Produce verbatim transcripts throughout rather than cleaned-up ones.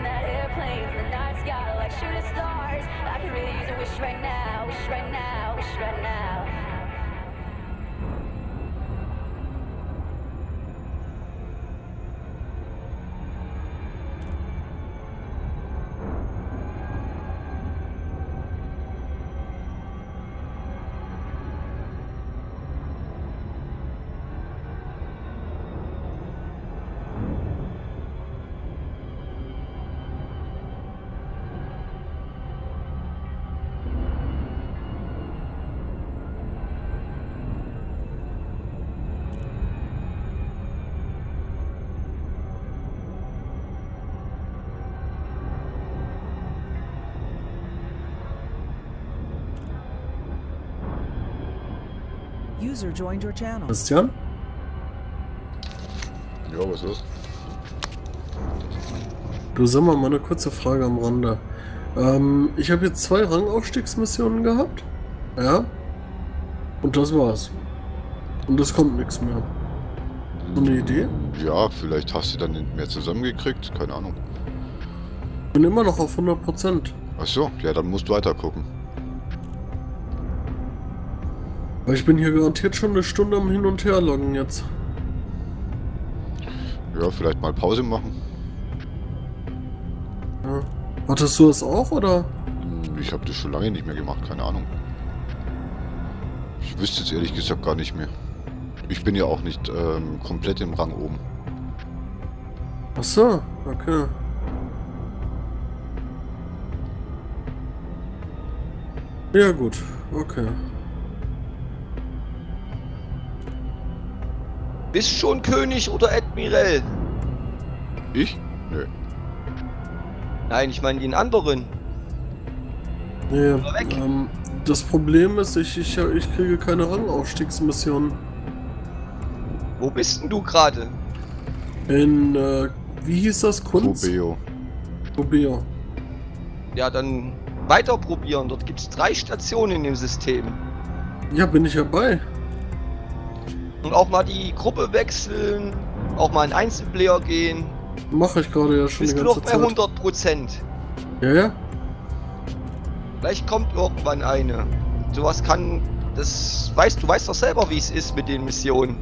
in that airplane in the night sky like shooting stars. I could really use a wish right now, wish right now, wish right now. User joined your channel. Christian? Ja, was ist? Du, sag mal, mal eine kurze Frage am Rande. Ähm, ich habe jetzt zwei Rangaufstiegsmissionen gehabt. Ja. Und das war's. Und es kommt nichts mehr. So eine Idee? Ja, vielleicht hast du dann nicht mehr zusammengekriegt, keine Ahnung. Ich bin immer noch auf hundert Prozent. Ach so, ja, dann musst du weiter gucken. Weil ich bin hier garantiert schon eine Stunde am Hin- und Herloggen jetzt. Ja, vielleicht mal Pause machen. Ja. Hattest du das auch, oder? Hm, Ich habe das schon lange nicht mehr gemacht, keine Ahnung. Ich wüsste jetzt ehrlich gesagt gar nicht mehr. Ich bin ja auch nicht ähm, komplett im Rang oben. Ach so, okay. Ja gut, okay. Bist schon König oder Admiral? Ich? Nö. Nein, ich meine den anderen. Nee, Oder weg. ähm, das Problem ist, ich, ich, ich kriege keine Rangaufstiegsmissionen. Wo bist denn du gerade? In, äh, wie hieß das? Kunst? Kobeo. Kobeo. Ja, dann weiter probieren. Dort gibt es drei Stationen in dem System. Ja, bin ich ja bei. Und auch mal die Gruppe wechseln, auch mal in Einzelplayer gehen. Mache ich gerade ja schon Bist die du ganze noch bei Zeit. hundert Prozent. Ja, ja. Vielleicht kommt irgendwann eine. Sowas kann, das weißt du, weißt doch selber, wie es ist mit den Missionen.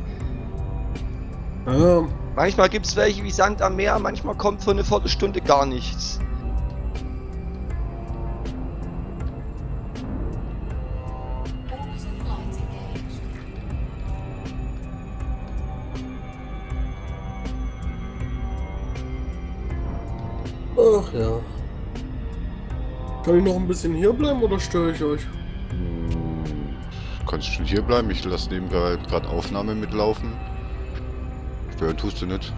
Ja, Manchmal gibt es welche wie Sand am Meer, manchmal kommt für eine Viertelstunde gar nichts. ach ja. Kann ich noch ein bisschen hier bleiben oder störe ich euch? Hm, Kannst schon hier bleiben, ich lasse nebenbei gerade Aufnahme mitlaufen. Stören tust du nicht.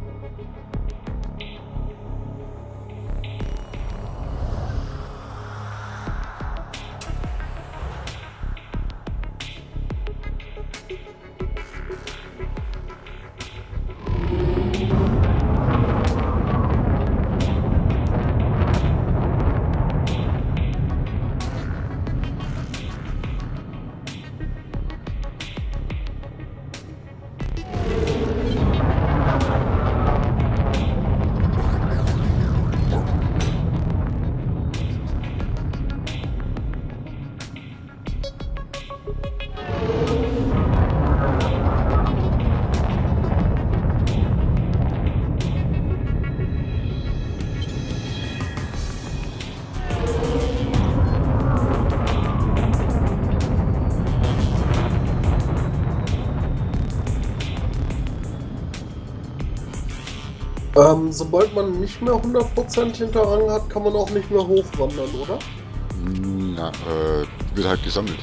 Ähm, sobald man nicht mehr hundert Prozent hinter Rang hat, kann man auch nicht mehr hochwandern, oder? Na, äh, wird halt gesammelt.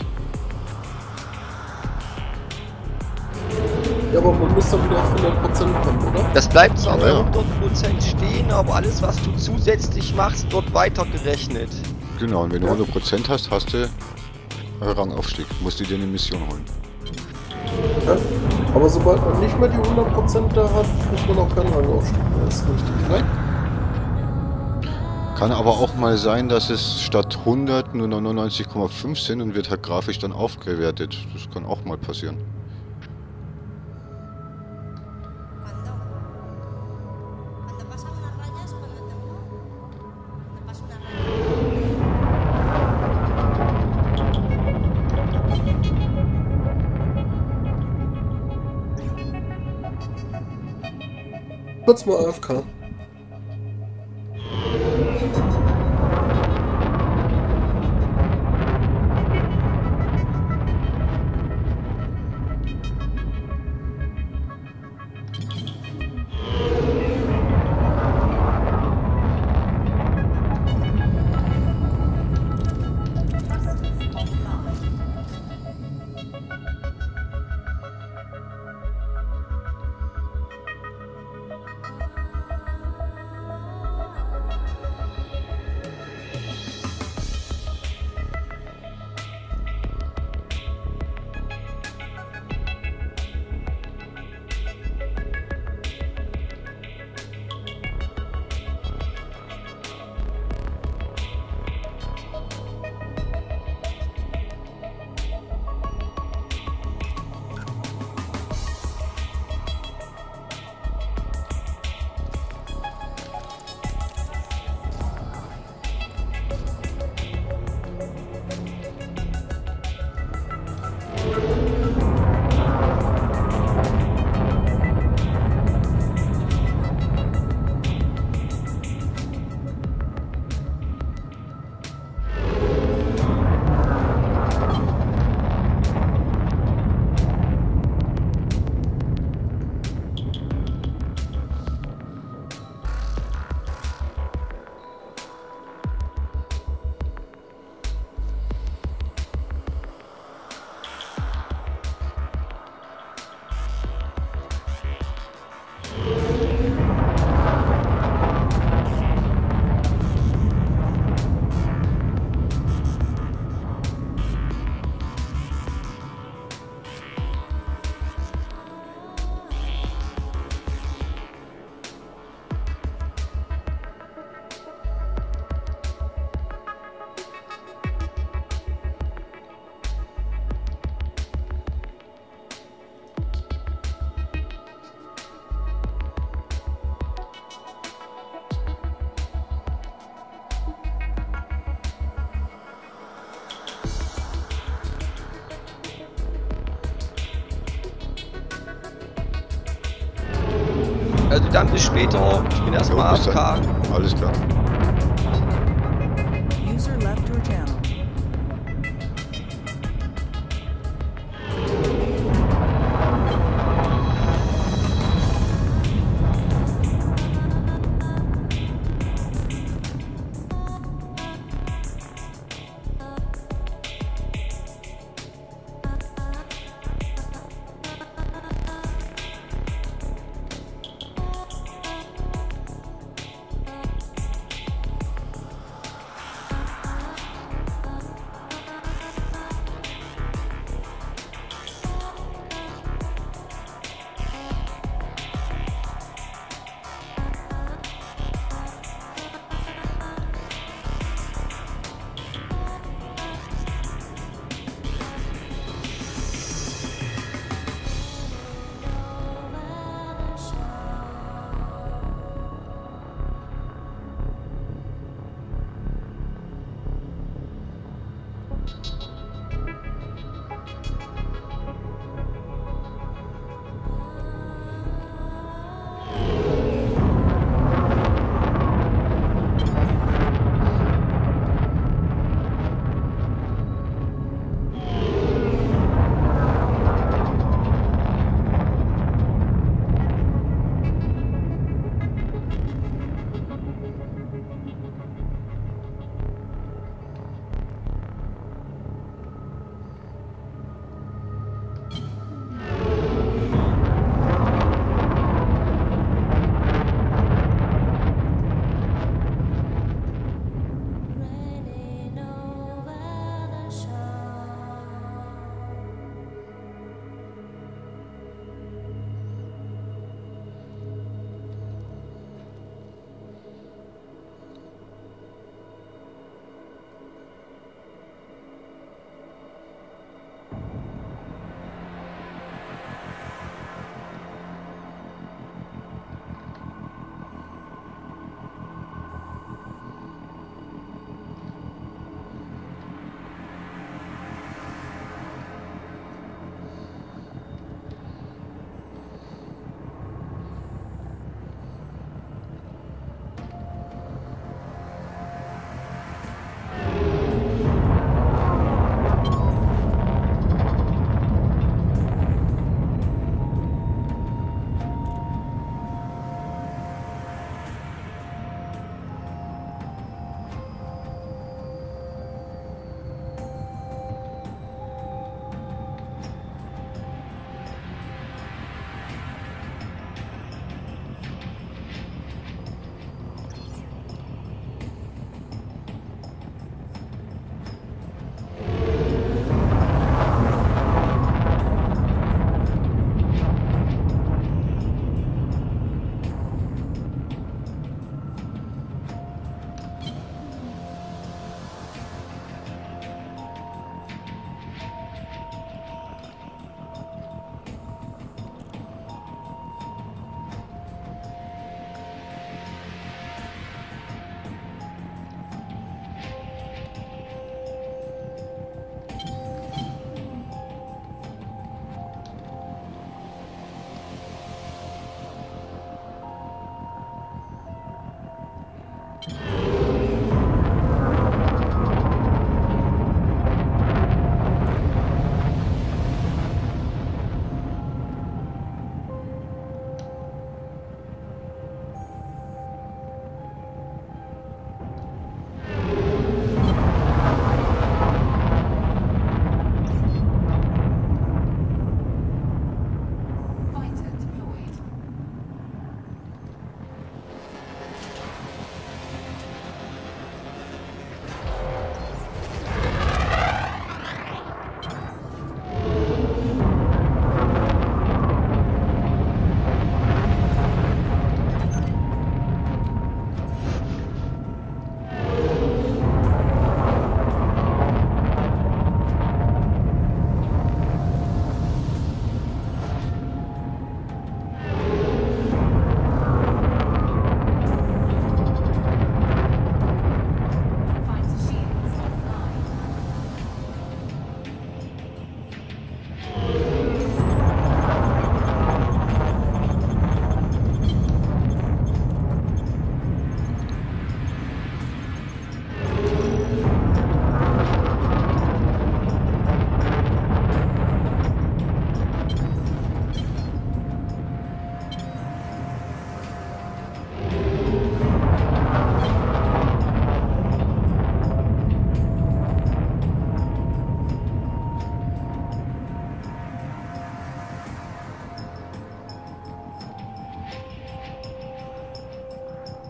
Ja, aber man muss dann wieder auf hundert Prozent kommen, oder? Das bleibt zwar bei Ja, ja. hundert Prozent stehen, aber alles, was du zusätzlich machst, wird weitergerechnet. Genau, und wenn du Ja. hundert Prozent hast, hast du äh, Rangaufstieg. Musst du dir eine Mission holen. Ja. Aber sobald man nicht mehr die hundert Prozent da hat, kriegt man auch keinen Rangaufstieg mehr. Das ist richtig, ne? Kann aber auch mal sein, dass es statt hundert nur neunundneunzig Komma fünf sind und wird halt grafisch dann aufgewertet. Das kann auch mal passieren. Cuando, cuando pasa unas rayas, cuando te muevo, cuando pasa una raya. Kurz mal A F K. Also dann bis später. Ich bin erstmal Jo, bis A F K. dann. Alles klar. User left your channel.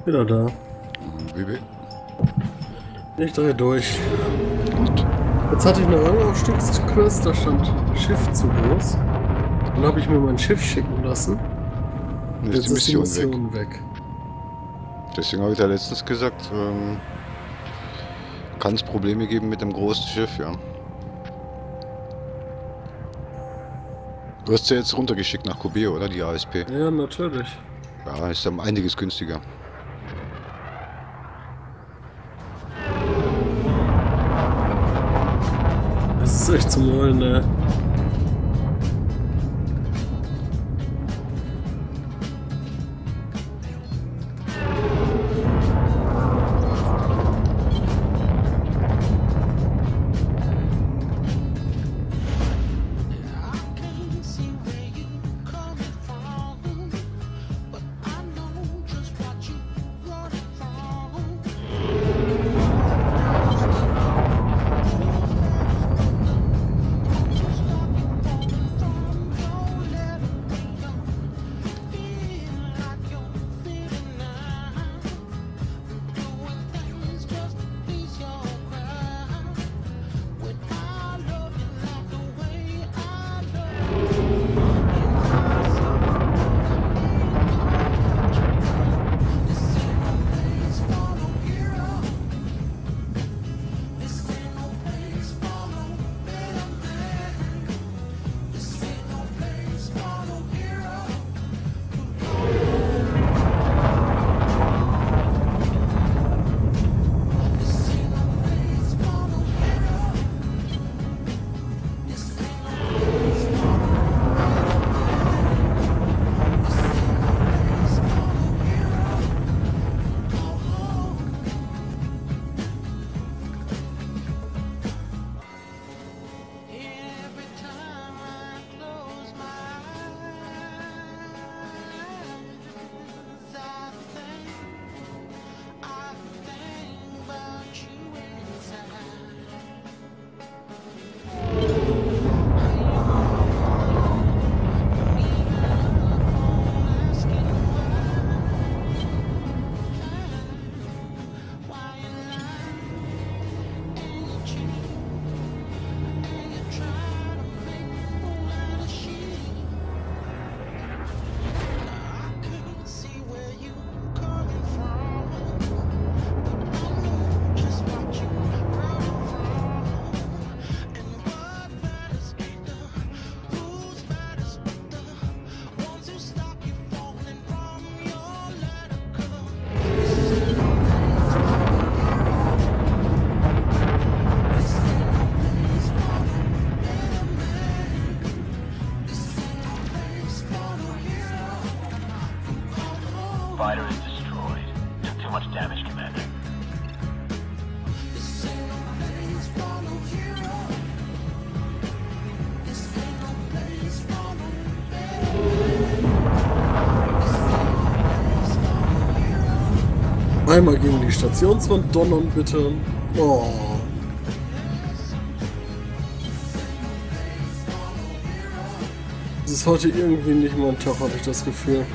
Wieder da. Wie will? Ich drehe durch. Jetzt hatte ich eine Rangaufstiegsquest, da stand Schiff zu groß. Dann habe ich mir mein Schiff schicken lassen. Dann Jetzt ist die ist die Mission, Mission weg. weg. Deswegen habe ich ja letztens gesagt, ähm, kann es Probleme geben mit dem großen Schiff, ja. Du hast sie jetzt runtergeschickt nach Kobeo, oder? Die A S P. Ja, natürlich. Ja, ist dann einiges günstiger. Das ist echt zum Wollen, ne? Fighter is destroyed. Took too much damage, Commander. Einmal gegen die Stationswand donnern, bitte. Oh. Das ist heute irgendwie nicht mein Tag, habe ich das Gefühl.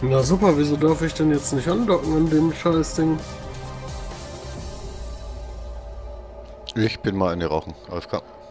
Na super, wieso darf ich denn jetzt nicht andocken an dem Scheißding? Ich bin mal eine rauchen. A F K.